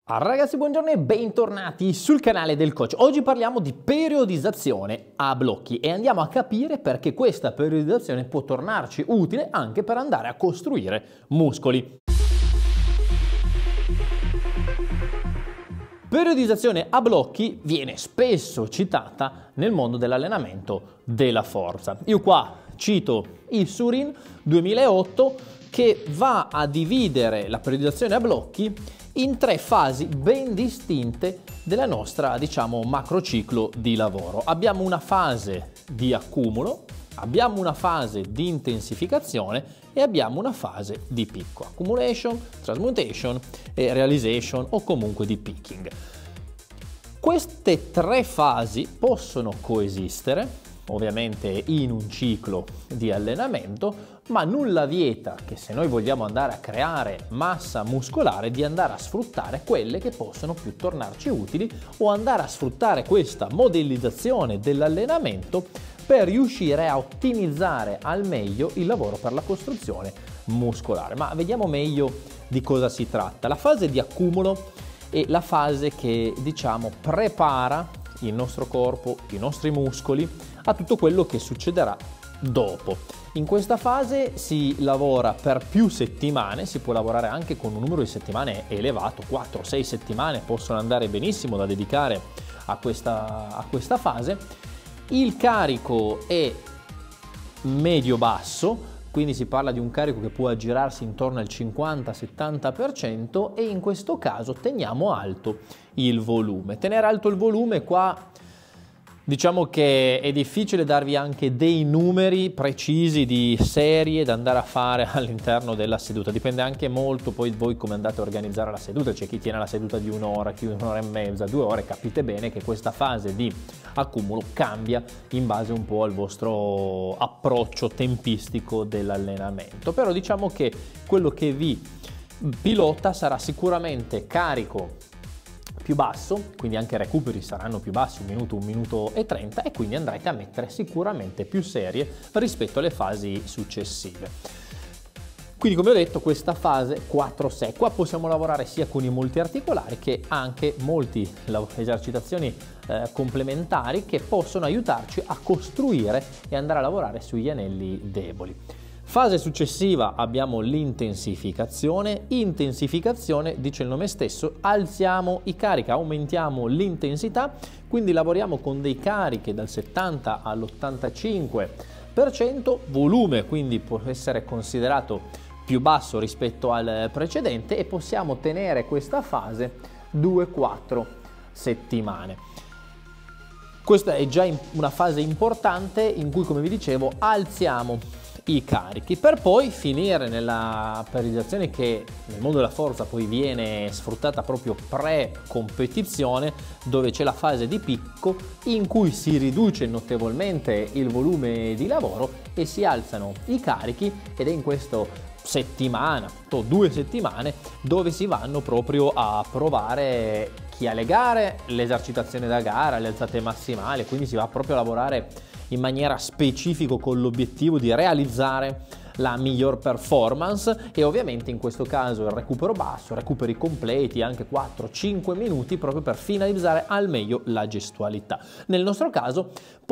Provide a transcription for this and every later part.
Ragazzi, buongiorno e bentornati sul canale del coach. Oggi parliamo di periodizzazione a blocchi e andiamo a capire perché questa periodizzazione può tornarci utile anche per andare a costruire muscoli. Periodizzazione a blocchi viene spesso citata nel mondo dell'allenamento della forza. Io qua cito il Surin 2008 che va a dividere la periodizzazione a blocchi in tre fasi ben distinte della nostra, macrociclo di lavoro. Abbiamo una fase di accumulo, abbiamo una fase di intensificazione e abbiamo una fase di picco. Accumulation, transmutation e realization o comunque di peaking. Queste tre fasi possono coesistere, ovviamente in un ciclo di allenamento, ma nulla vieta che se noi vogliamo andare a creare massa muscolare di andare a sfruttare quelle che possono più tornarci utili o andare a sfruttare questa modellizzazione dell'allenamento per riuscire a ottimizzare al meglio il lavoro per la costruzione muscolare. Ma vediamo meglio di cosa si tratta. La fase di accumulo è la fase che prepara il nostro corpo, i nostri muscoli a tutto quello che succederà dopo. In questa fase si lavora per più settimane, si può lavorare anche con un numero di settimane elevato, 4-6 settimane possono andare benissimo da dedicare a questa fase. Il carico è medio-basso, quindi si parla di un carico che può aggirarsi intorno al 50-70% e in questo caso teniamo alto il volume. Tenere alto il volume qua diciamo che è difficile darvi anche dei numeri precisi di serie da andare a fare all'interno della seduta, dipende anche molto poi voi come andate a organizzare la seduta, c'è chi tiene la seduta di un'ora, chi un'ora e mezza, 2 ore, capite bene che questa fase di accumulo cambia in base un po' al vostro approccio tempistico dell'allenamento, però diciamo che quello che vi pilota sarà sicuramente carico più basso, quindi anche recuperi saranno più bassi, 1 minuto e 30 e quindi andrete a mettere sicuramente più serie rispetto alle fasi successive. Quindi come ho detto questa fase 4-6, qua possiamo lavorare sia con i multiarticolari che anche molte esercitazioni complementari che possono aiutarci a costruire e andare a lavorare sugli anelli deboli. Fase successiva abbiamo l'intensificazione. Intensificazione, dice il nome stesso, alziamo i carichi, aumentiamo l'intensità, quindi lavoriamo con dei carichi dal 70 all'85%, volume quindi può essere considerato più basso rispetto al precedente e possiamo tenere questa fase 2-4 settimane. Questa è già una fase importante in cui, come vi dicevo, alziamo i carichi per poi finire nella periodizzazione che nel mondo della forza poi viene sfruttata proprio pre-competizione, dove c'è la fase di picco in cui si riduce notevolmente il volume di lavoro e si alzano i carichi, ed è in questo settimana o 2 settimane dove si vanno proprio a provare chi ha le gare, l'esercitazione da gara, le alzate massimali, quindi si va proprio a lavorare in maniera specifica con l'obiettivo di realizzare la miglior performance e ovviamente in questo caso il recupero basso, recuperi completi, anche 4-5 minuti proprio per finalizzare al meglio la gestualità. Nel nostro caso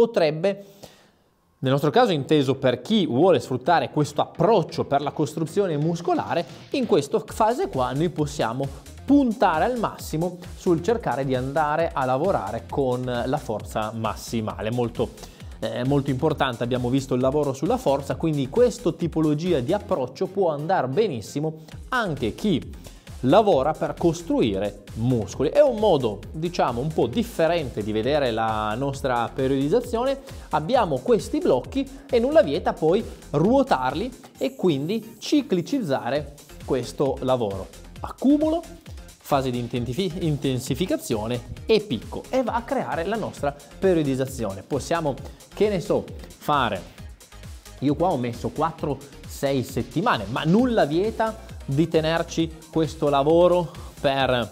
inteso per chi vuole sfruttare questo approccio per la costruzione muscolare, in questa fase qua noi possiamo puntare al massimo sul cercare di andare a lavorare con la forza massimale. Molto importante, abbiamo visto il lavoro sulla forza, quindi questa tipologia di approccio può andare benissimo anche chi lavora per costruire muscoli. È un modo un po' differente di vedere la nostra periodizzazione. Abbiamo questi blocchi e nulla vieta poi ruotarli e quindi ciclicizzare questo lavoro. Accumulo, fase di intensificazione e picco, e va a creare la nostra periodizzazione. Possiamo, fare, io qua ho messo 4-6 settimane, ma nulla vieta di tenerci questo lavoro per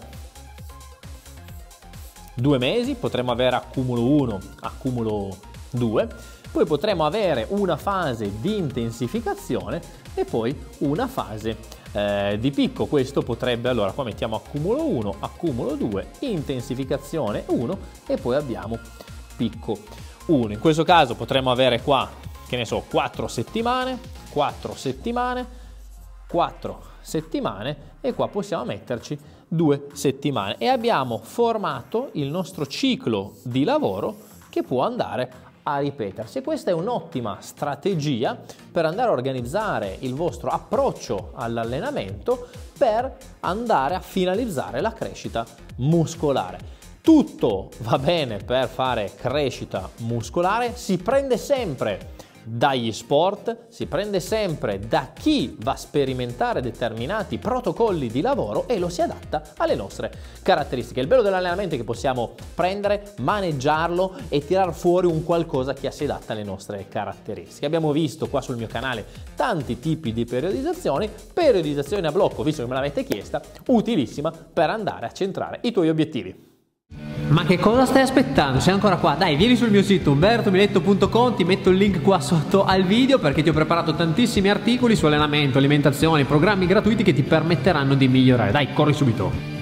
2 mesi, potremmo avere accumulo 1, accumulo 2, poi potremo avere una fase di intensificazione e poi una fase di picco. Questo potrebbe, allora qua mettiamo accumulo 1, accumulo 2, intensificazione 1 e poi abbiamo picco 1. In questo caso potremmo avere qua, che ne so, 4 settimane, 4 settimane, 4 settimane e qua possiamo metterci 2 settimane e abbiamo formato il nostro ciclo di lavoro che può andare a ripetersi. E questa è un'ottima strategia per andare a organizzare il vostro approccio all'allenamento per andare a finalizzare la crescita muscolare. Tutto va bene per fare crescita muscolare, si prende sempre dagli sport, si prende sempre da chi va a sperimentare determinati protocolli di lavoro e lo si adatta alle nostre caratteristiche. Il bello dell'allenamento è che possiamo prendere, maneggiarlo e tirar fuori un qualcosa che si adatta alle nostre caratteristiche. Abbiamo visto qua sul mio canale tanti tipi di periodizzazione a blocco, visto che me l'avete chiesta, utilissima per andare a centrare i tuoi obiettivi. Ma che cosa stai aspettando? Sei ancora qua? Dai, vieni sul mio sito umbertomiletto.com, ti metto il link qua sotto al video perché ti ho preparato tantissimi articoli su allenamento, alimentazione, programmi gratuiti che ti permetteranno di migliorare. Dai, corri subito!